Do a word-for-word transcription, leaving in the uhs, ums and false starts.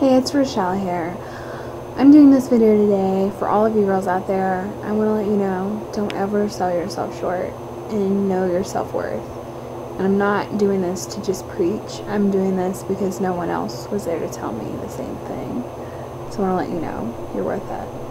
Hey, it's Rochelle here. I'm doing this video today for all of you girls out there. I want to let you know, don't ever sell yourself short and know your self-worth. And I'm not doing this to just preach. I'm doing this because no one else was there to tell me the same thing. So I want to let you know, you're worth it.